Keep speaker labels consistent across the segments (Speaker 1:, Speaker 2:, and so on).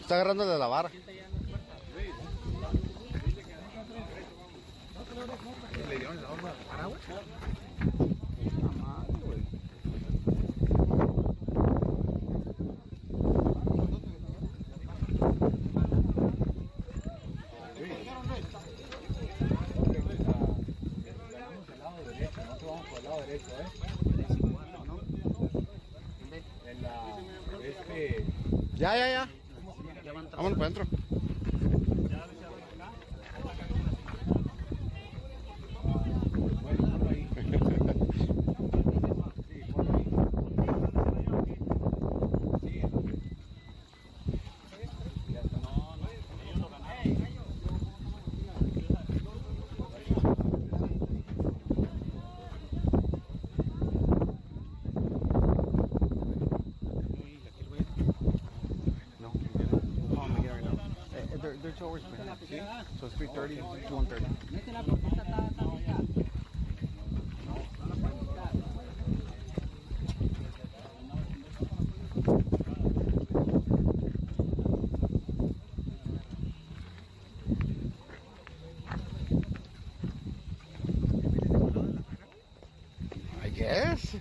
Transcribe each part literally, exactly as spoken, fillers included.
Speaker 1: Está agarrando de la vara.
Speaker 2: ¿Le dieron la horma para agua?
Speaker 1: Ya, ya, ya. Vámonos para adentro. They're, they're two hours behind. ¿Sí? So it's three thirty to one thirty. I guess.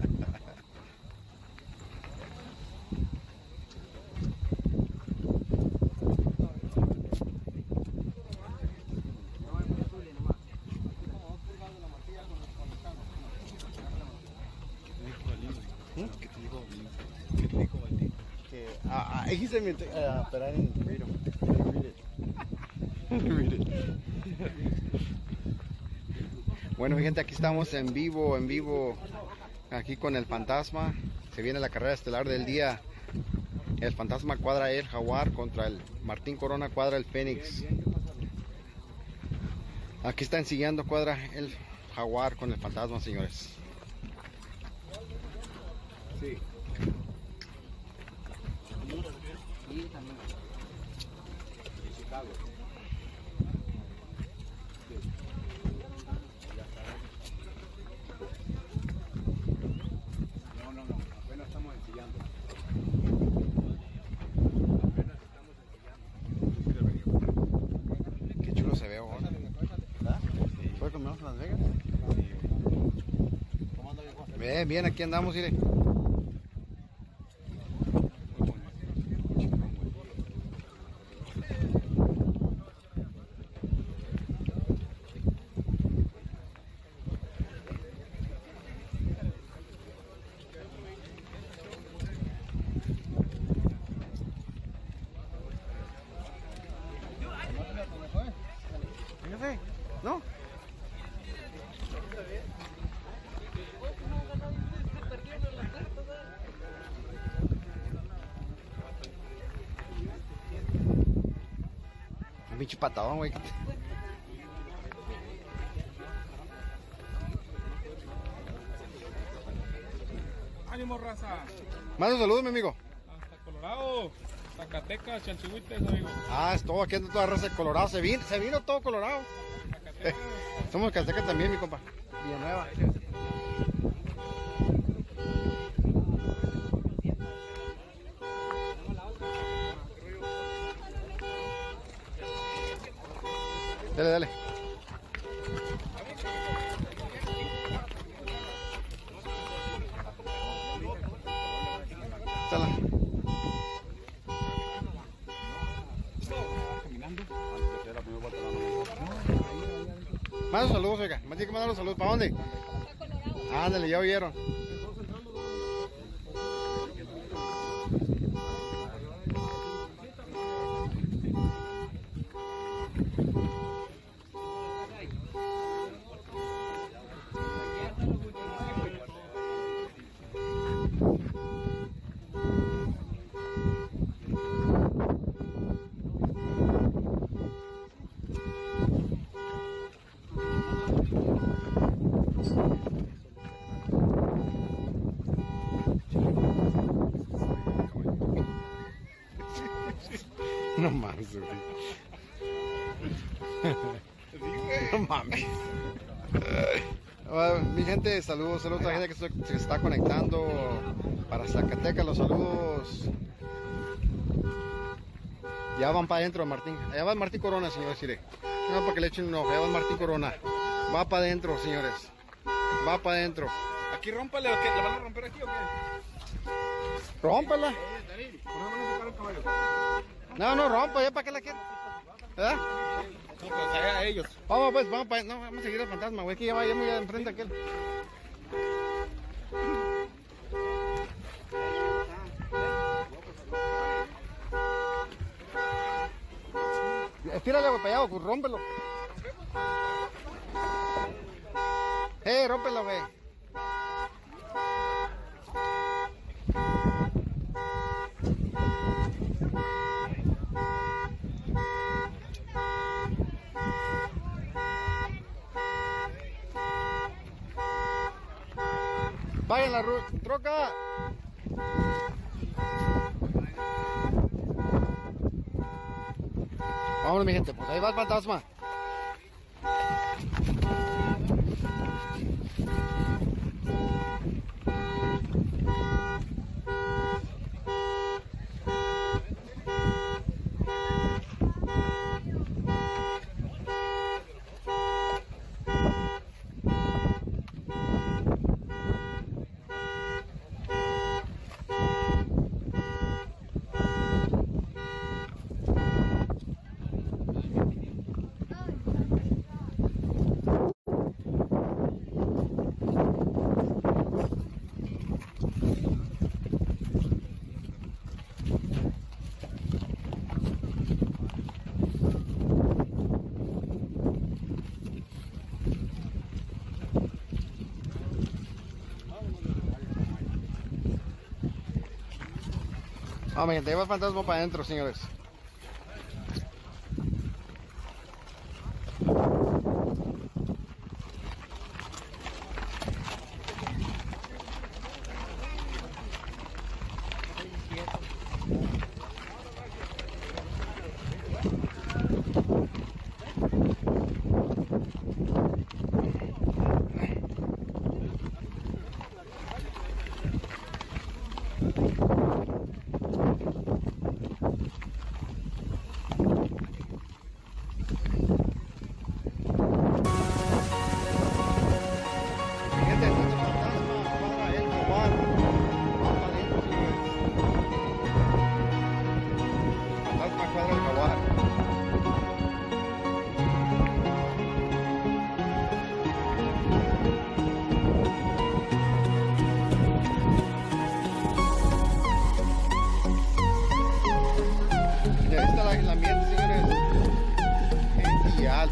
Speaker 1: Uh, he said me uh, but I didn't read him. I didn't read it. I didn't read it. Bueno, mi gente, aquí estamos en vivo, en vivo, aquí con el Fantasma. Se viene la carrera estelar del día. El Fantasma cuadra el Jaguar contra el Martín Corona cuadra el Fénix. Aquí está ensillando cuadra el Jaguar con el Fantasma, señores.
Speaker 2: Sí.
Speaker 3: Sí, también.
Speaker 2: Chicago. Sí. Ya sabes. No, no, no. Apenas estamos ensillando. Apenas estamos ensillando.
Speaker 1: Qué chulo se ve ahora. ¿Verdad? ¿Fue con menos en Las Vegas?
Speaker 2: ¿Cómo anda, viejo?
Speaker 1: Bien, bien, aquí andamos, mire. Fíjate, ¿no? Un pinche patadón, güey.
Speaker 4: ¡Ánimo, raza!
Speaker 1: Manda un saludo, mi amigo.
Speaker 4: Hasta Colorado, Zacatecas, Chalchihuites, amigo.
Speaker 1: Ah, es todo, aquí anda toda la raza de Colorado. Se vino, se vino todo Colorado.
Speaker 4: Zacatecas.
Speaker 1: Somos Zacatecas también, mi compa. Villanueva. Dale, dale. Sala. Manda saludos, oiga. Más tiene que mandar los saludos. ¿Para dónde? Ándale, ya oyeron. No mames, güey. No mames. Bueno, mi gente, saludos, saludos a la gente que se, se está conectando para Zacatecas, los saludos. Ya van para adentro, Martín. Allá va Martín Corona, señores, mire. No, para que le echen un ojo. Allá va Martín Corona. Va para adentro, señores. Va para adentro.
Speaker 4: Aquí rómpale, ¿o qué? ¿Le van a romper aquí o qué?
Speaker 1: Rómpela.
Speaker 2: ¿Por qué van a sacar el caballo?
Speaker 1: No, no rompa, ya para qué la quieren. ¿Verdad?
Speaker 4: No, pues allá ellos.
Speaker 1: Vamos pues, vamos para... No, vamos a seguir al fantasma, güey, que ya va, ya muy enfrente aquel. Estírale, güey, para allá, güey, rómpelo. Eh, rómpelo, güey. Vaya en la ru- troca. Vámonos, mi gente, pues ahí va el fantasma. Vamos, mi gente, ahí va el fantasma para adentro, señores. Gente, este fantasma para el jaguar. Vamos para adentro, señores. Fantasma cuadra el jaguar. Ya está la- el ambiente, señores. Genial.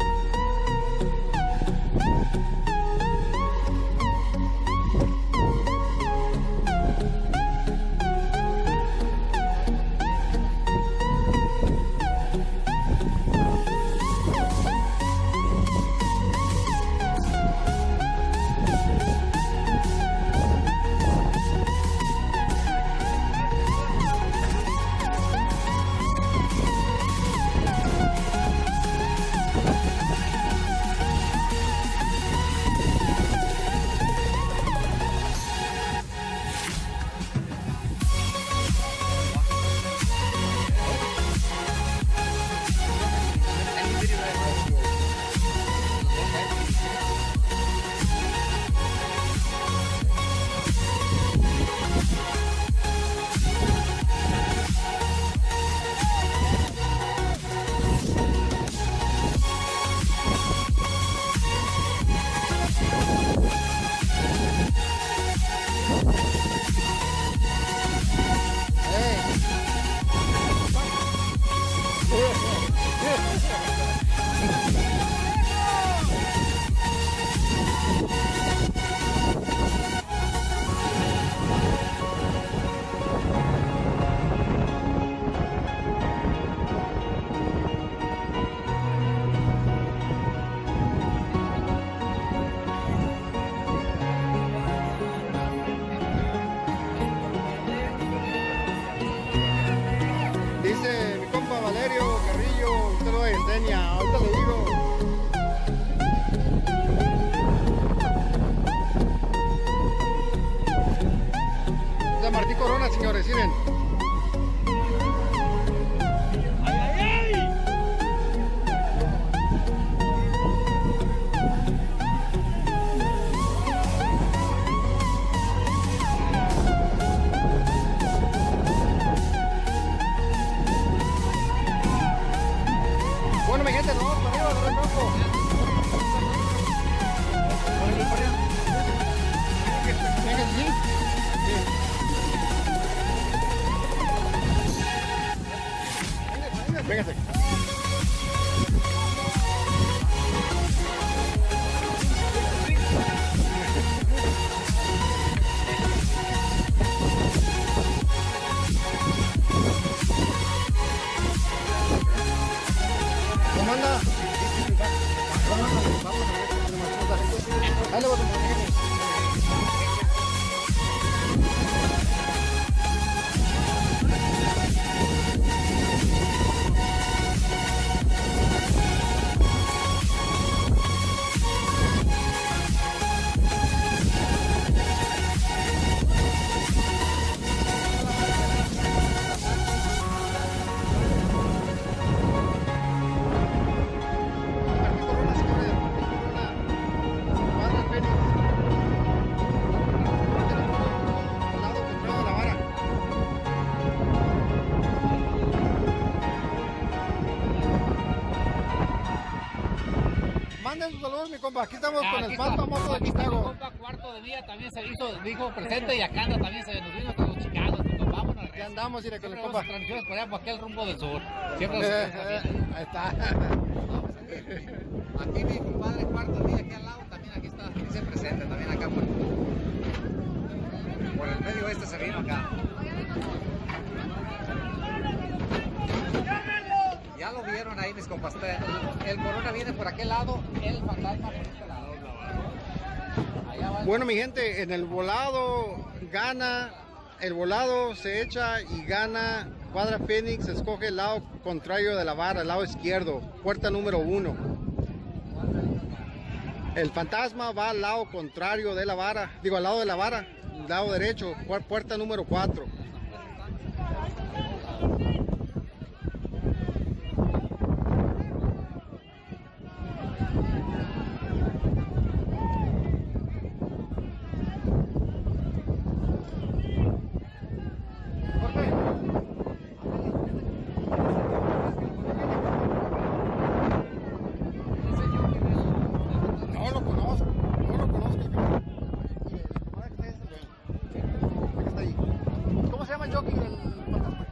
Speaker 1: Dice mi compa Valerio Carrillo, usted lo enseña, ahorita le digo. De Martín Corona, señores, miren.
Speaker 4: ¡Ay, ay,
Speaker 1: Dale, vos, manden sus saludos, mi compa. Aquí estamos con el más famoso de Chicago.
Speaker 3: Mi compa Cuarto de Día también se hizo, dijo presente y acá anda también, se nos vino hasta los Chicago. Vámonos.
Speaker 1: Aquí andamos, mire, con el
Speaker 3: Siempre
Speaker 1: compa.
Speaker 3: vamos a transmisiones por allá, por aquel rumbo del sur. Siempre
Speaker 1: Eh,
Speaker 3: nos
Speaker 1: eh, ahí está.
Speaker 3: Aquí mi compadre Cuarto de Día, aquí al lado, también aquí está, aquí se presente, también acá por, por el medio este se vino acá. Ya lo vieron ahí mis compas, el, el Corona viene por aquel lado, el Fantasma por este lado. Allá va el...
Speaker 1: Bueno, mi gente, en el volado gana, el volado se echa y gana. Cuadra Phoenix escoge el lado contrario de la vara, el lado izquierdo, puerta número uno. El Fantasma va al lado contrario de la vara, digo al lado de la vara, lado derecho, puerta número cuatro. No lo conozco, no lo conozco. Está ahí. ¿Cómo se llama el jockey del Fantasma?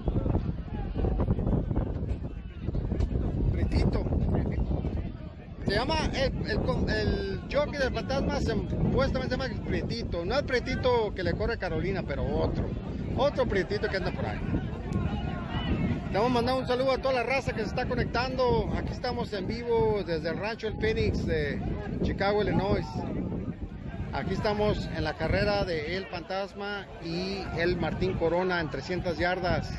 Speaker 1: Pretito. Se llama el, el, el jockey del Fantasma, se, supuestamente se llama el Pretito. No el Pretito que le corre Carolina, pero otro. Otro Pretito que anda por ahí. Le vamos a mandar un saludo a toda la raza que se está conectando. Aquí estamos en vivo desde el rancho El Phoenix de Chicago, Illinois. Aquí estamos en la carrera de El Fantasma y el Martín Corona en trescientas yardas.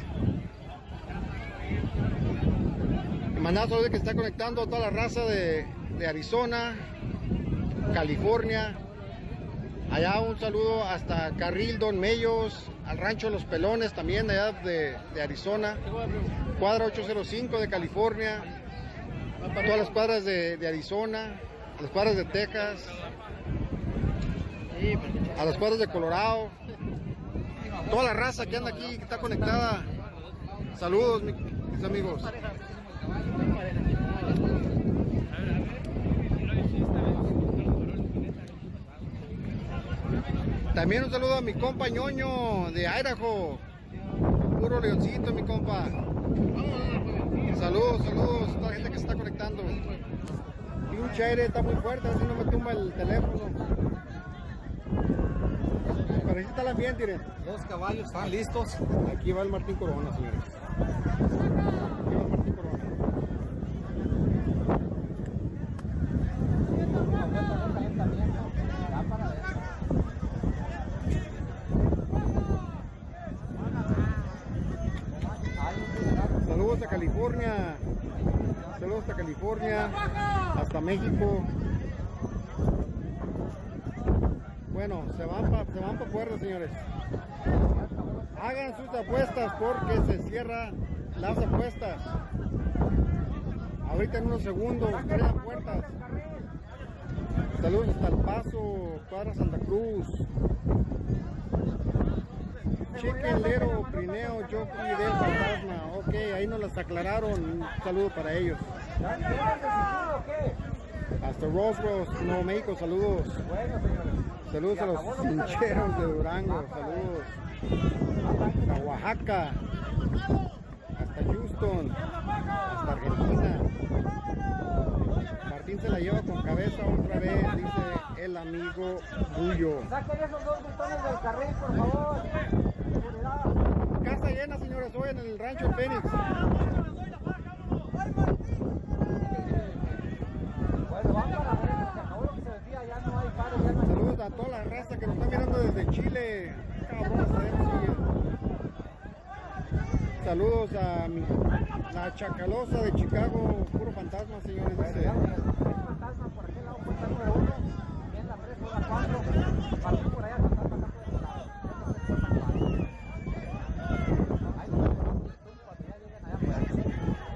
Speaker 1: Le mandamos saludos que se está conectando a toda la raza de, de Arizona, California. Allá un saludo hasta Carril, Don Mellos, al rancho Los Pelones también, allá de, de Arizona. Cuadra ocho cero cinco de California. A todas las cuadras de, de Arizona, a las cuadras de Texas, a las cuadras de Colorado. Toda la raza que anda aquí, que está conectada. Saludos, mis, mis amigos. También un saludo a mi compa Ñoño de Idaho. Puro leoncito, mi compa. Saludos, saludos a toda la gente que se está conectando. Pinche aire está muy fuerte, a ver si no me tumba el teléfono. Pero ahí está el ambiente, miren.
Speaker 3: Los caballos están listos.
Speaker 1: Aquí va el Martín Corona, señores. Aquí va el Martín Corona. Saludos a California, saludos hasta California, hasta México. Bueno, se van para se van pa puertas, señores. Hagan sus apuestas porque se cierran las apuestas. Ahorita en unos segundos, traigan puertas. Saludos hasta El Paso, Cuadra Santa Cruz. Chicken Little, Trineo, Jockey del Fantasma. Ok, ahí nos las aclararon. Un saludo para ellos. Hasta Roswell, Nuevo México, saludos. Saludos a los hincheros de Durango, saludos. A Oaxaca, hasta Houston, hasta Argentina. Martín se la lleva con cabeza otra vez, dice el amigo Bullo.
Speaker 5: Saquen esos dos botones del carril, por favor.
Speaker 1: Casa llena, señores, hoy en el rancho El Phoenix.
Speaker 5: Bueno, vamos a la
Speaker 1: Saludos a mi, la Chacalosa de Chicago, puro fantasma, señores. Dice.
Speaker 3: Fantasma por aquel lado, puerta número uno, en la tres, hora cuatro, Martín por allá, fantasma acá por este lado. Esta es puerta cuatro. Ahí nos vemos, cuando ya lleguen allá por ahí.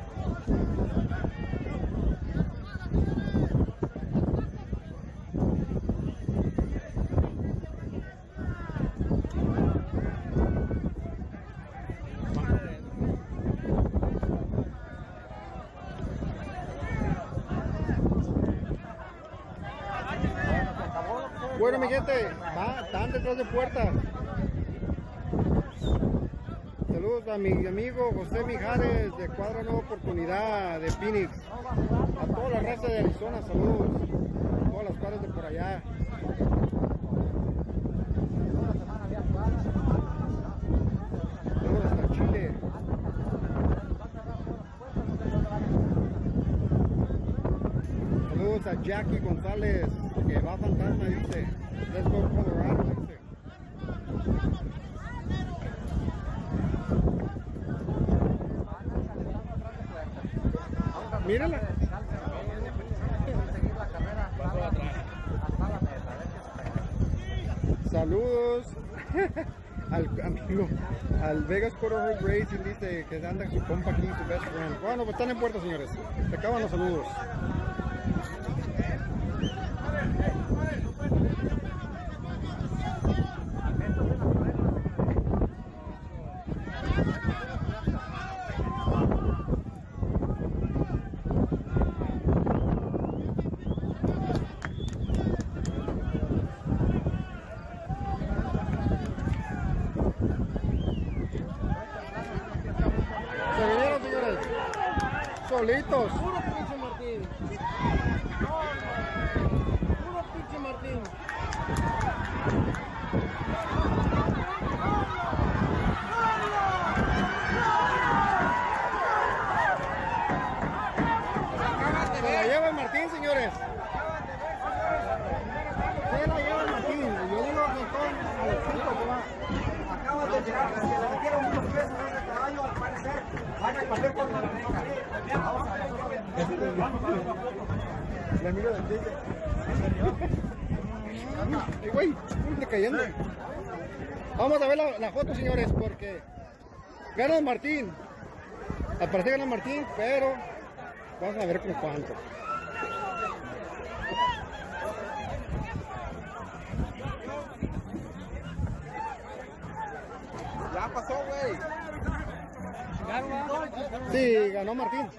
Speaker 1: Bueno, mi gente, va, están detrás de puertas. Saludos a mi amigo José Mijares de Cuadra Nueva Oportunidad de Phoenix. A toda la raza de Arizona, saludos. A todas las cuadras de por allá. Saludos hasta Chile. Saludos a Jackie González, que va fantasma, dice. Let's go Colorado, dice. Mírala. Saludos al amigo, al Vegas Quarterhood Racing, dice que anda su compa aquí, su best friend. Bueno, pues están en puerta, señores. Se acaban los saludos. Se vinieron, señores. Solitos.
Speaker 5: Puro pinche Martín. Puro pinche Martín.
Speaker 1: Se la lleva el Martín, señores. Se la lleva el Martín. Yo digo que son a los cinco que va.
Speaker 5: Acabas de llegar, que le metieron muchos pesos a ese caballo, al parecer. Van a pasar por la oreja. Vamos a ver.
Speaker 1: El amigo del tigre. Ay, güey, está cayendo. Vamos a ver la, la foto, señores, porque gana el Martín. Al parecer gana el Martín, pero vamos a ver con cuánto.
Speaker 2: Ya pasó, güey.
Speaker 1: Sí, ganó Martín.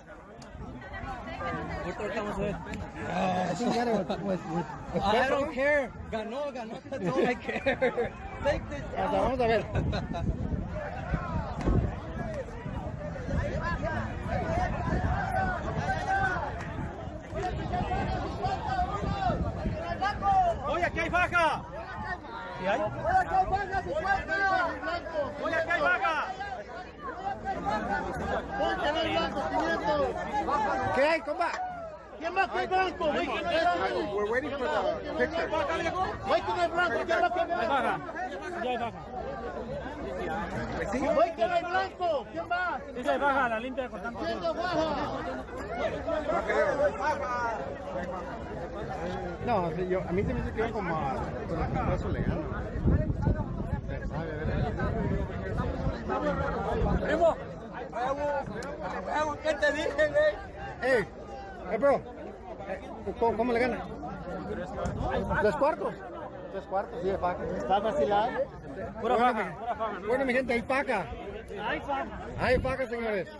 Speaker 5: I think that was, was, was I don't care. Ganó, ganó. That's all I care. Take this.
Speaker 1: Hasta vamos a ver.
Speaker 5: Oye, aquí hay baja. ¿Y hay? Oye, aquí hay baja, cincuenta. Oye, aquí hay baja.
Speaker 1: ¿Qué hay, compa?
Speaker 5: ¿Quién más que el blanco?
Speaker 2: We're waiting for the picture.
Speaker 5: Voy con el blanco. ¿Quién más que el blanco?
Speaker 4: Ya hay baja.
Speaker 5: Voy con el blanco. ¿Quién va?
Speaker 4: Dice hay baja, la limpia cortando.
Speaker 5: ¿Quién lo baja?
Speaker 1: No, sí, yo, a mí se me dice que iban como a con el peso legal.
Speaker 5: Primo. ¿Qué te dije, güey?
Speaker 1: ¡Ey! ¡Eh, bro! ¿Cómo, cómo le gana? ¿Tres cuartos? Tres cuartos, sí, de paca. ¿Está vacilado?
Speaker 4: Pura
Speaker 1: Bueno,
Speaker 4: faja,
Speaker 1: mi-
Speaker 4: pura faja.
Speaker 1: Bueno, mi gente, hay paca.
Speaker 4: Hay faja.
Speaker 1: Hay paca, señores.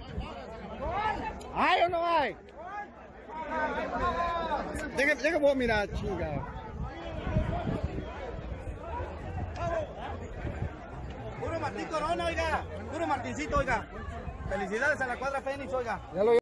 Speaker 1: ¿Hay o no hay? Deja, deja, vos mirar, chinga.
Speaker 5: Puro Martín Corona, oiga. Puro Martincito, oiga. Felicidades a la cuadra Fénix, oiga.
Speaker 1: Ya lo